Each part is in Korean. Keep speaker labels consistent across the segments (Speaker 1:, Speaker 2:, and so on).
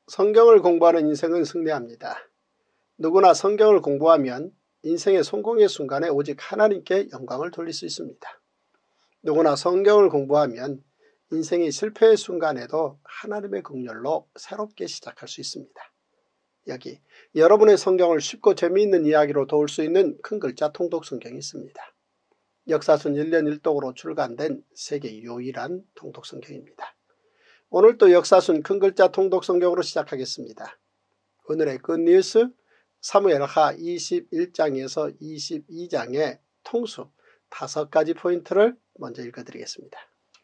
Speaker 1: 성경을 공부하는 인생은 승리합니다. 누구나 성경을 공부하면 인생의 성공의 순간에 오직 하나님께 영광을 돌릴 수 있습니다. 누구나 성경을 공부하면 인생의 실패의 순간에도 하나님의 긍휼로 새롭게 시작할 수 있습니다. 여기 여러분의 성경을 쉽고 재미있는 이야기로 도울 수 있는 큰 글자 통독 성경이 있습니다. 역사순 1년 1독으로 출간된 세계 유일한 통독 성경입니다. 오늘도 역사순 큰 글자 통독 성경으로 시작하겠습니다. 오늘의 굿뉴스 사무엘하 21장에서 22장의 통수 5가지 포인트를 먼저 읽어드리겠습니다.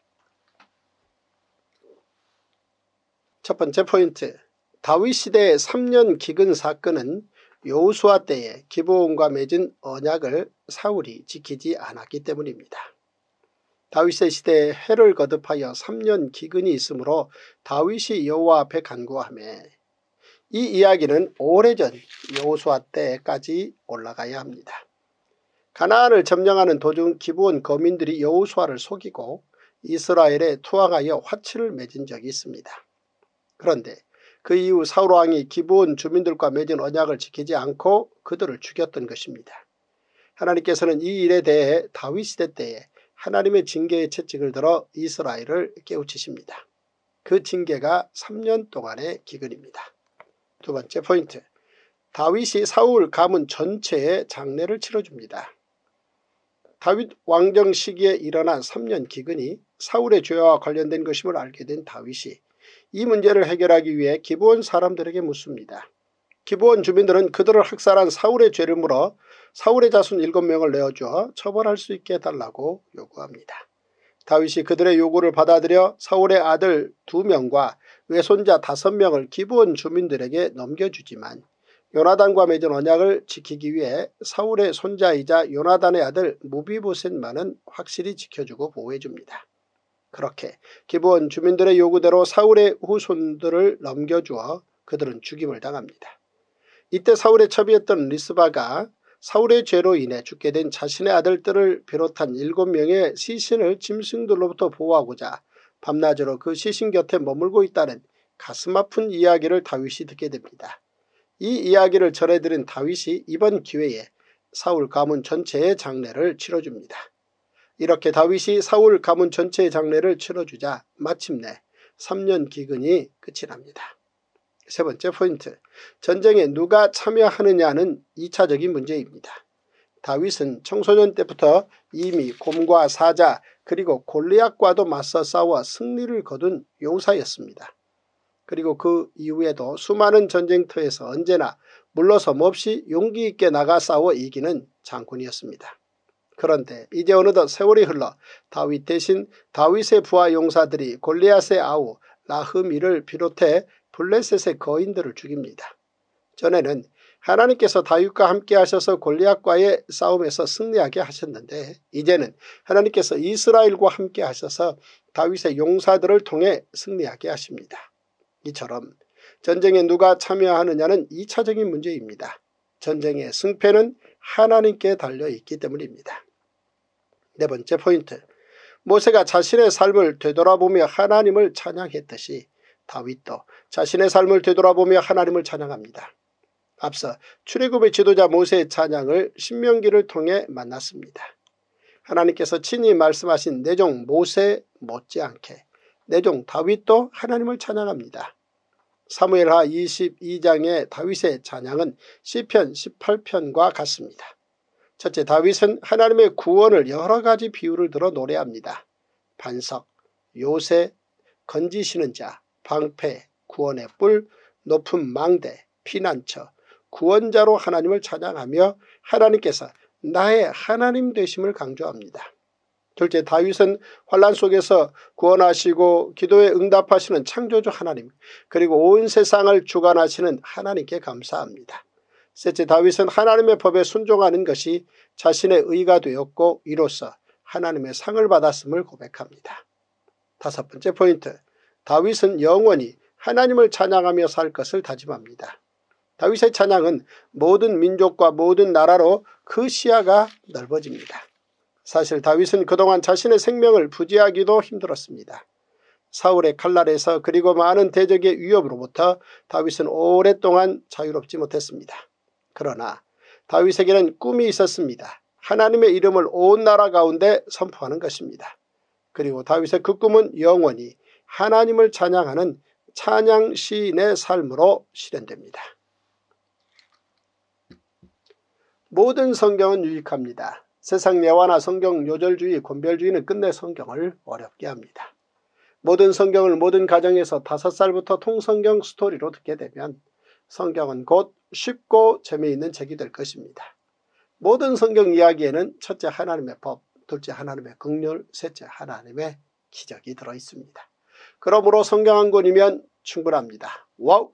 Speaker 1: 첫 번째 포인트, 다윗 시대의 3년 기근 사건은 여호수아 때에 기브온과 맺은 언약을 사울이 지키지 않았기 때문입니다. 다윗의 시대에 해를 거듭하여 3년 기근이 있으므로 다윗이 여호와 앞에 간구하며, 이 이야기는 오래전 여호수아 때까지 올라가야 합니다. 가나안을 점령하는 도중 기브온 거민들이 여호수아를 속이고 이스라엘에 투항하여 화치를 맺은 적이 있습니다. 그런데 그 이후 사울왕이 기브온 주민들과 맺은 언약을 지키지 않고 그들을 죽였던 것입니다. 하나님께서는 이 일에 대해 다윗 시대 때에 하나님의 징계의 채찍을 들어 이스라엘을 깨우치십니다. 그 징계가 3년 동안의 기근입니다. 두 번째 포인트, 다윗이 사울 가문 전체에 장례를 치러줍니다. 다윗 왕정 시기에 일어난 3년 기근이 사울의 죄와 관련된 것임을 알게 된 다윗이 이 문제를 해결하기 위해 기브온 사람들에게 묻습니다. 기브온 주민들은 그들을 학살한 사울의 죄를 물어 사울의 자손 7명을 내어주어 처벌할 수 있게 해달라고 요구합니다. 다윗이 그들의 요구를 받아들여 사울의 아들 2명과 외손자 5명을 기브온 주민들에게 넘겨주지만 요나단과 맺은 언약을 지키기 위해 사울의 손자이자 요나단의 아들 무비보셋만은 확실히 지켜주고 보호해줍니다. 그렇게 기브온 주민들의 요구대로 사울의 후손들을 넘겨주어 그들은 죽임을 당합니다. 이때 사울의 첩이었던 리스바가 사울의 죄로 인해 죽게 된 자신의 아들들을 비롯한 7명의 시신을 짐승들로부터 보호하고자 밤낮으로 그 시신 곁에 머물고 있다는 가슴 아픈 이야기를 다윗이 듣게 됩니다. 이 이야기를 전해들은 다윗이 이번 기회에 사울 가문 전체의 장례를 치러줍니다. 이렇게 다윗이 사울 가문 전체의 장례를 치러주자 마침내 3년 기근이 끝이 납니다. 세 번째 포인트, 전쟁에 누가 참여하느냐는 2차적인 문제입니다. 다윗은 청소년 때부터 이미 곰과 사자 그리고 골리앗과도 맞서 싸워 승리를 거둔 용사였습니다. 그리고 그 이후에도 수많은 전쟁터에서 언제나 물러섬 없이 용기 있게 나가 싸워 이기는 장군이었습니다. 그런데 이제 어느덧 세월이 흘러 다윗 대신 다윗의 부하 용사들이 골리앗의 아우 라흐미를 비롯해 블레셋의 거인들을 죽입니다. 전에는 하나님께서 다윗과 함께 하셔서 골리앗과의 싸움에서 승리하게 하셨는데 이제는 하나님께서 이스라엘과 함께 하셔서 다윗의 용사들을 통해 승리하게 하십니다. 이처럼 전쟁에 누가 참여하느냐는 2차적인 문제입니다. 전쟁의 승패는 하나님께 달려있기 때문입니다. 네 번째 포인트, 모세가 자신의 삶을 되돌아보며 하나님을 찬양했듯이 다윗도 자신의 삶을 되돌아보며 하나님을 찬양합니다. 앞서 출애굽의 지도자 모세의 찬양을 신명기를 통해 만났습니다. 하나님께서 친히 말씀하신 내 종 모세 못지않게 내 종 다윗도 하나님을 찬양합니다. 사무엘하 22장의 다윗의 찬양은 시편 18편과 같습니다. 첫째, 다윗은 하나님의 구원을 여러 가지 비유를 들어 노래합니다. 반석, 요새, 건지시는 자, 방패, 구원의 뿔, 높은 망대, 피난처, 구원자로 하나님을 찬양하며 하나님께서 나의 하나님 되심을 강조합니다. 둘째, 다윗은 환난 속에서 구원하시고 기도에 응답하시는 창조주 하나님 그리고 온 세상을 주관하시는 하나님께 감사합니다. 셋째, 다윗은 하나님의 법에 순종하는 것이 자신의 의가 되었고 이로써 하나님의 상을 받았음을 고백합니다. 다섯 번째 포인트, 다윗은 영원히 하나님을 찬양하며 살 것을 다짐합니다. 다윗의 찬양은 모든 민족과 모든 나라로 그 시야가 넓어집니다. 사실 다윗은 그동안 자신의 생명을 부지하기도 힘들었습니다. 사울의 칼날에서 그리고 많은 대적의 위협으로부터 다윗은 오랫동안 자유롭지 못했습니다. 그러나 다윗에게는 꿈이 있었습니다. 하나님의 이름을 온 나라 가운데 선포하는 것입니다. 그리고 다윗의 그 꿈은 영원히 하나님을 찬양하는 찬양 시인의 삶으로 실현됩니다. 모든 성경은 유익합니다. 세상 예화나 성경 요절주의, 권별주의는 끝내 성경을 어렵게 합니다. 모든 성경을 모든 가정에서 5살부터 통성경 스토리로 듣게 되면 성경은 곧 쉽고 재미있는 책이 될 것입니다. 모든 성경 이야기에는 첫째 하나님의 법, 둘째 하나님의 긍휼, 셋째 하나님의 기적이 들어있습니다. 그러므로 성경 한 권이면 충분합니다. 와우!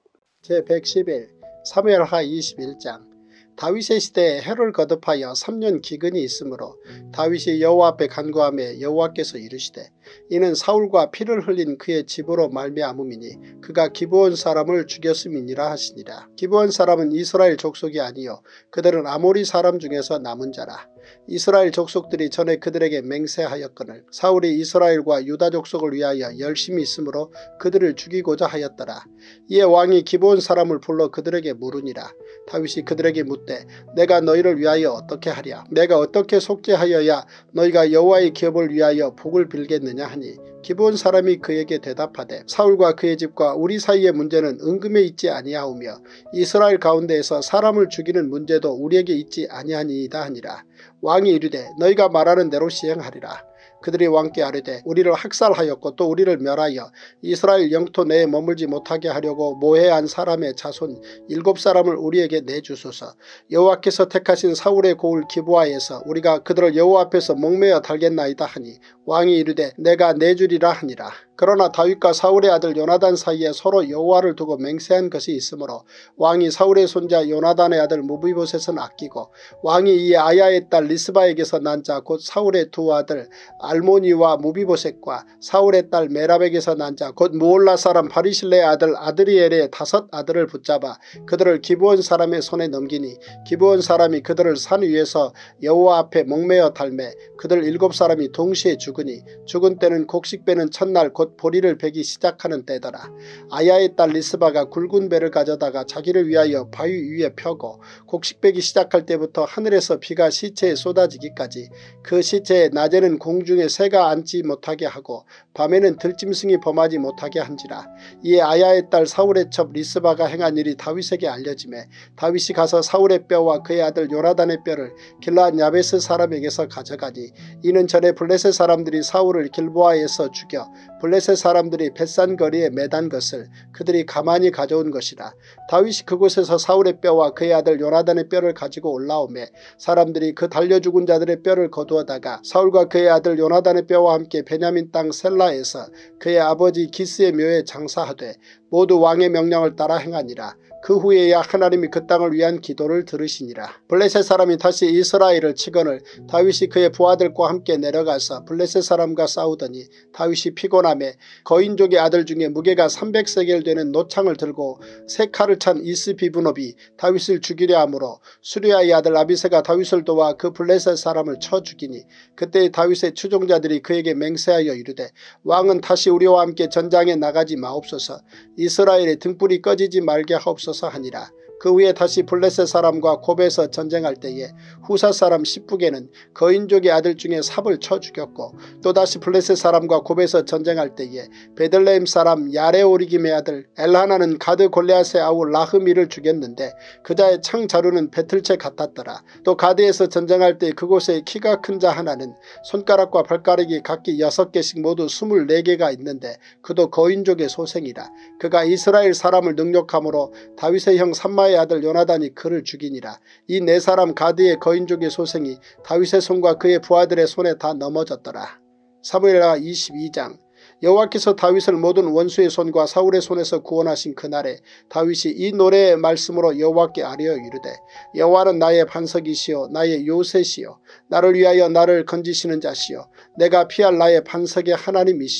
Speaker 1: 제111 사무엘하 21장. 다윗의 시대에 해를 거듭하여 3년 기근이 있으므로 다윗이 여호와 앞에 간구하며 여호와께서 이르시되 이는 사울과 피를 흘린 그의 집으로 말미암음이니 그가 기브온 사람을 죽였음이니라 하시니라. 기브온 사람은 이스라엘 족속이 아니요 그들은 아모리 사람 중에서 남은 자라. 이스라엘 족속들이 전에 그들에게 맹세하였거늘 사울이 이스라엘과 유다 족속을 위하여 열심히 있으므로 그들을 죽이고자 하였더라. 이에 왕이 기브온 사람을 불러 그들에게 물으니라. 다윗이 그들에게 묻되 내가 너희를 위하여 어떻게 하랴? 내가 어떻게 속죄하여야 너희가 여호와의 기업을 위하여 복을 빌겠느냐 하니 기브온 사람이 그에게 대답하되 사울과 그의 집과 우리 사이의 문제는 은금에 있지 아니하오며 이스라엘 가운데에서 사람을 죽이는 문제도 우리에게 있지 아니하니이다 하니라. 왕이 이르되 너희가 말하는 대로 시행하리라. 그들이 왕께 아뢰되 우리를 학살하였고 또 우리를 멸하여 이스라엘 영토 내에 머물지 못하게 하려고 모해한 사람의 자손 7사람을 우리에게 내주소서. 여호와께서 택하신 사울의 고을 기브아에서 우리가 그들을 여호와 앞에서 목매어 달겠나이다 하니 왕이 이르되 내가 내주리라 하니라. 그러나 다윗과 사울의 아들 요나단 사이에 서로 여호와를 두고 맹세한 것이 있으므로 왕이 사울의 손자 요나단의 아들 무비보셋은 아끼고 왕이 이 아야의 딸 리스바에게서 난 자 곧 사울의 두 아들 알모니와 무비보셋과 사울의 딸 메랍에게서 난 자 곧 무올라 사람 바리실레의 아들 아드리엘의 5 아들을 붙잡아 그들을 기브온 사람의 손에 넘기니 기브온 사람이 그들을 산 위에서 여호와 앞에 목매어 달매 그들 7사람이 동시에 죽으니 죽은 때는 곡식 베는 첫날 곧 보리를 베기 시작하는 때더라. 아야의 딸 리스바가 굵은 배를 가져다가 자기를 위하여 바위 위에 펴고 곡식 베기 시작할 때부터 하늘에서 비가 시체에 쏟아지기까지 그 시체에 낮에는 공중에 새가 앉지 못하게 하고 밤에는 들짐승이 범하지 못하게 한지라. 이에 아야의 딸 사울의 첩 리스바가 행한 일이 다윗에게 알려지매 다윗이 가서 사울의 뼈와 그의 아들 요나단의 뼈를 길르앗 야베스 사람에게서 가져가니 이는 전에 블레셋 사람들이 사울을 길보아에서 죽여 블레셋 사람들이 벳산 거리에 매단 것을 그들이 가만히 가져온 것이라. 다윗이 그곳에서 사울의 뼈와 그의 아들 요나단의 뼈를 가지고 올라오매 사람들이 그 달려 죽은 자들의 뼈를 거두어다가 사울과 그의 아들 요나단의 뼈와 함께 베냐민 땅 셀라에서 그의 아버지 기스의 묘에 장사하되 모두 왕의 명령을 따라 행하니라. 그 후에야 하나님이 그 땅을 위한 기도를 들으시니라. 블레셋 사람이 다시 이스라엘을 치거늘 다윗이 그의 부하들과 함께 내려가서 블레셋 사람과 싸우더니 다윗이 피곤하며 거인족의 아들 중에 무게가 300세겔 되는 노창을 들고 세 칼을 찬 이스비브노비 다윗을 죽이려 하므로 수리아의 아들 아비새가 다윗을 도와 그 블레셋 사람을 쳐 죽이니 그때 다윗의 추종자들이 그에게 맹세하여 이르되 왕은 다시 우리와 함께 전장에 나가지 마옵소서. 이스라엘의 등불이 꺼지지 말게 하옵소서 하니라. 그 후에 다시 블레셋 사람과 곱에서 전쟁할 때에 후사 사람 십부게는 거인족의 아들 중에 삽을 쳐 죽였고 또다시 블레셋 사람과 곱에서 전쟁할 때에 베들레헴 사람 야레오리김의 아들 엘하나는 가드 골리앗의 아우 라흐미를 죽였는데 그자의 창 자루는 배틀채 같았더라. 또 가드에서 전쟁할 때 그곳에 키가 큰 자 하나는 손가락과 발가락이 각기 6개씩 모두 24개가 있는데 그도 거인족의 소생이라. 그가 이스라엘 사람을 능욕함으로 다윗의 형 삼마의 아들 요나단이 그를 죽이니라. 이 4사람 가드의 거인족의 소생이 다윗의 손과 그의 부하들의 손에 다 넘어졌더라. 사무엘하 22장. 여호와께서 다윗을 모든 원수의 손과 사울의 손에서 구원하신 그날에 다윗이 이 노래의 말씀으로 여호와께 아뢰어 이르되 여호와는 나의 반석이시요 나의 요새시요 나를 위하여 나를 건지시는 자시요 내가 피할 나의 반석의 하나님이시요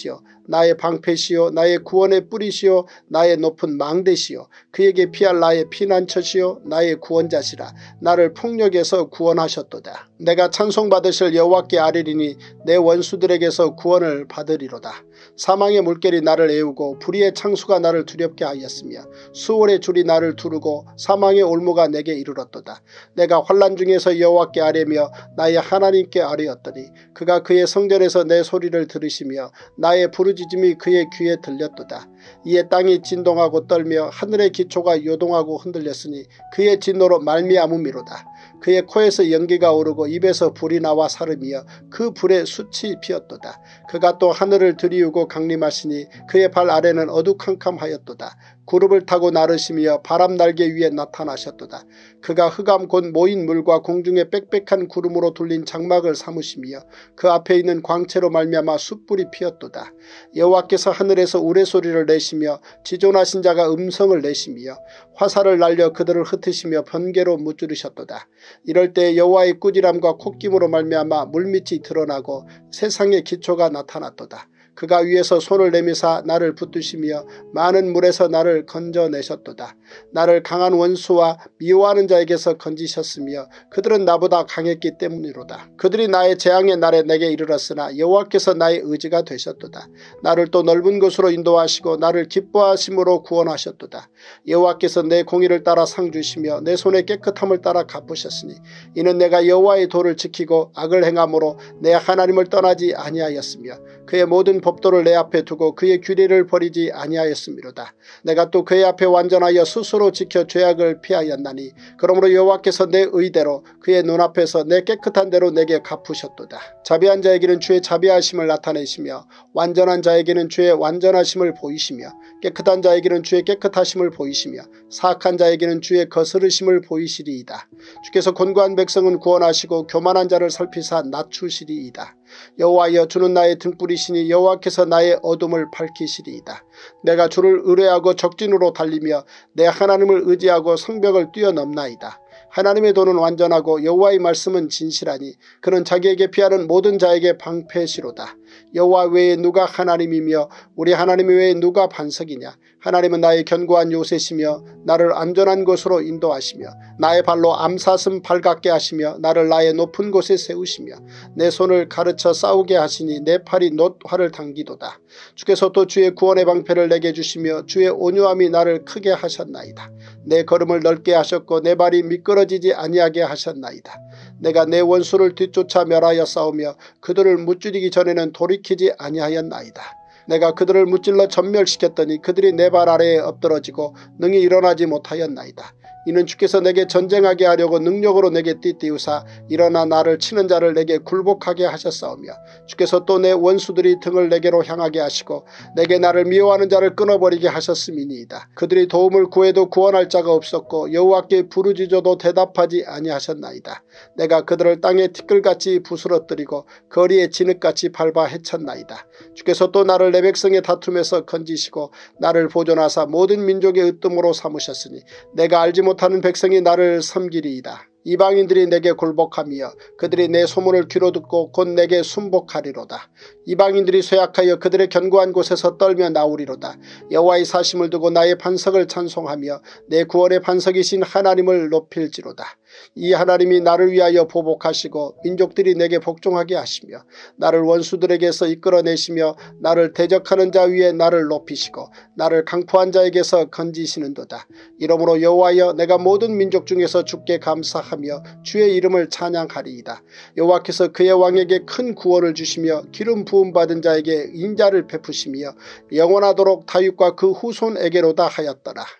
Speaker 1: 나의 방패시요 나의 구원의 뿌리시요 나의 높은 망대시요 그에게 피할 나의 피난처시요 나의 구원자시라. 나를 폭력에서 구원하셨도다. 내가 찬송받으실 여호와께 아뢰리니 내 원수들에게서 구원을 받으리로다. 사망의 물결이 나를 애우고 불의의 창수가 나를 두렵게 하였으며 수월의 줄이 나를 두르고 사망의 올무가 내게 이르렀도다. 내가 환난 중에서 여호와께 아뢰며 나의 하나님께 아뢰었더니 그가 그의 성전에서 내 소리를 들으시며 나의 부르짖음이 그의 귀에 들렸도다. 이에 땅이 진동하고 떨며 하늘의 기초가 요동하고 흔들렸으니 그의 진노로 말미암음이로다. 그의 코에서 연기가 오르고 입에서 불이 나와 사르며 그 불에 숯이 피었도다. 그가 또 하늘을 들이우고 강림하시니 그의 발 아래는 어두캄캄하였도다. 구름을 타고 나르시며 바람 날개 위에 나타나셨도다. 그가 흑암 곧 모인 물과 공중에 빽빽한 구름으로 둘린 장막을 삼으시며 그 앞에 있는 광채로 말미암아 숯불이 피었도다. 여호와께서 하늘에서 우레소리를 내시며 지존하신 자가 음성을 내시며 화살을 날려 그들을 흩으시며 번개로 무찌르셨도다. 이럴 때 여호와의 꾸지람과 콧김으로 말미암아 물밑이 드러나고 세상의 기초가 나타났도다. 그가 위에서 손을 내미사 나를 붙드시며 많은 물에서 나를 건져내셨도다. 나를 강한 원수와 미워하는 자에게서 건지셨으며 그들은 나보다 강했기 때문이로다. 그들이 나의 재앙의 날에 내게 이르렀으나 여호와께서 나의 의지가 되셨도다. 나를 또 넓은 곳으로 인도하시고 나를 기뻐하심으로 구원하셨도다. 여호와께서 내 공의를 따라 상 주시며 내 손의 깨끗함을 따라 갚으셨으니 이는 내가 여호와의 도를 지키고 악을 행함으로 내 하나님을 떠나지 아니하였으며 그의 모든 법도를 내 앞에 두고 그의 규례를 버리지 아니하였음이로다. 내가 또 그의 앞에 완전하여 스스로 지켜 죄악을 피하였나니 그러므로 여호와께서 내 의대로 그의 눈앞에서 내 깨끗한 대로 내게 갚으셨도다. 자비한 자에게는 주의 자비하심을 나타내시며 완전한 자에게는 주의 완전하심을 보이시며 깨끗한 자에게는 주의 깨끗하심을 보이시며 사악한 자에게는 주의 거스르심을 보이시리이다. 주께서 곤고한 백성은 구원하시고 교만한 자를 살피사 낮추시리이다. 여호와여 주는 나의 등불이시니 여호와께서 나의 어둠을 밝히시리이다. 내가 주를 의뢰하고 적진으로 달리며 내 하나님을 의지하고 성벽을 뛰어넘나이다. 하나님의 도는 완전하고 여호와의 말씀은 진실하니 그는 자기에게 피하는 모든 자에게 방패시로다. 여호와 외에 누가 하나님이며 우리 하나님 외에 누가 반석이냐. 하나님은 나의 견고한 요새시며 나를 안전한 곳으로 인도하시며 나의 발로 암사슴 발같게 하시며 나를 나의 높은 곳에 세우시며 내 손을 가르쳐 싸우게 하시니 내 팔이 놋 활을 당기도다. 주께서 또 주의 구원의 방패를 내게 주시며 주의 온유함이 나를 크게 하셨나이다. 내 걸음을 넓게 하셨고 내 발이 미끄러지지 아니하게 하셨나이다. 내가 내 원수를 뒤쫓아 멸하여 싸우며 그들을 무찌르기 전에는 돌이키지 아니하였나이다. 내가 그들을 무찔러 전멸시켰더니 그들이 내 발 아래에 엎드러지고 능히 일어나지 못하였나이다. 이는 주께서 내게 전쟁하게 하려고 능력으로 내게 띠띠우사 일어나 나를 치는 자를 내게 굴복하게 하셨사오며 주께서 또 내 원수들이 등을 내게로 향하게 하시고 내게 나를 미워하는 자를 끊어버리게 하셨음이니이다. 그들이 도움을 구해도 구원할 자가 없었고 여호와께 부르짖어도 대답하지 아니하셨나이다. 내가 그들을 땅에 티끌같이 부스러뜨리고 거리에 진흙같이 밟아 해쳤나이다. 주께서 또 나를 내 백성의 다툼에서 건지시고 나를 보존하사 모든 민족의 으뜸으로 삼으셨으니 내가 알지 못하는 백성이 나를 섬기리이다. 이방인들이 내게 굴복하며 그들이 내 소문을 귀로 듣고 곧 내게 순복하리로다. 이방인들이 쇠약하여 그들의 견고한 곳에서 떨며 나오리로다. 여호와의 사심을 두고 나의 반석을 찬송하며 내 구원의 반석이신 하나님을 높일지로다. 이 하나님이 나를 위하여 보복하시고 민족들이 내게 복종하게 하시며 나를 원수들에게서 이끌어내시며 나를 대적하는 자 위에 나를 높이시고 나를 강포한 자에게서 건지시는도다. 이러므로 여호와여 내가 모든 민족 중에서 주께 감사하며 주의 이름을 찬양하리이다. 여호와께서 그의 왕에게 큰 구원을 주시며 기름 부음 받은 자에게 인자를 베푸시며 영원하도록 다윗과 그 후손에게로다 하였더라.